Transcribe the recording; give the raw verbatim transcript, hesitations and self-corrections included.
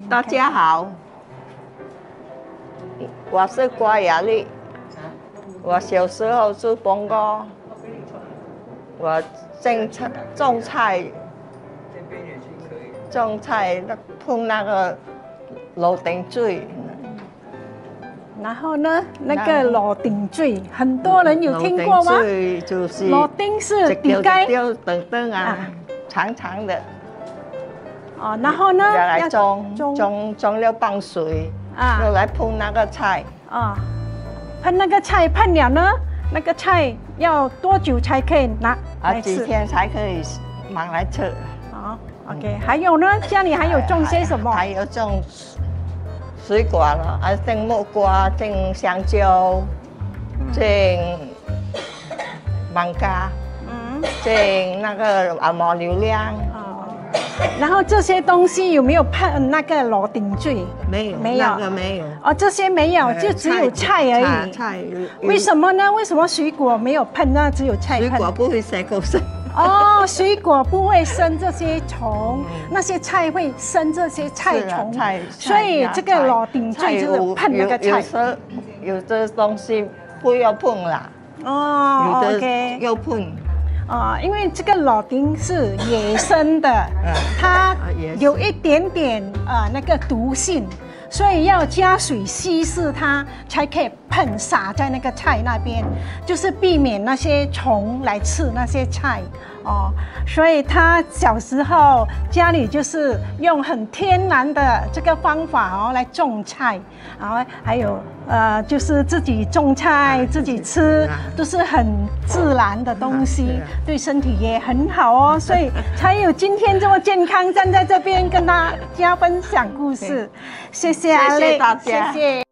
大家好，我是Kuek Ah Leck。我小时候住邦哥，我种菜种菜，种菜碰那个螺顶水。 然后呢，那个螺顶水，很多人有听过吗？ 螺顶水就是螺顶是底盖， 等等啊，长长的。 哦，然后呢， 要来种种种了放水，啊，要来碰那个菜。 啊，喷那个菜喷了呢，那个菜要多久才可以拿来吃？ 啊，几天才可以拿来吃。 好 ，OK。还有呢，家里还有种些什么？ 还有种水果了，啊，种木瓜，种香蕉，种芒果，嗯，种那个啊毛榴莲。 然后这些东西有没有喷那个螺顶水？ 没有， 没有， 那个没有。 哦，这些没有，就只有菜而已。 菜。 为什么呢？为什么水果没有喷呢？只有菜喷。 水果不会生口生。 哦，水果不会生这些虫，那些菜会生这些菜虫。所以这个螺顶水就是喷那个菜。 有时有的东西不要碰啦。 哦， 有的要碰。 啊、呃，因为这个螺顶是野生的，嗯、它有一点点呃那个毒性，所以要加水稀释它，才可以喷洒在那个菜那边，就是避免那些虫来吃那些菜哦。所以他小时候家里就是用很天然的这个方法哦来种菜，然后还有呃就是自己种菜自己吃，都是很自然的东西，对身体也很好哦，所以才有今天这么健康站在这边跟大家分享故事。谢谢阿Leck，谢谢。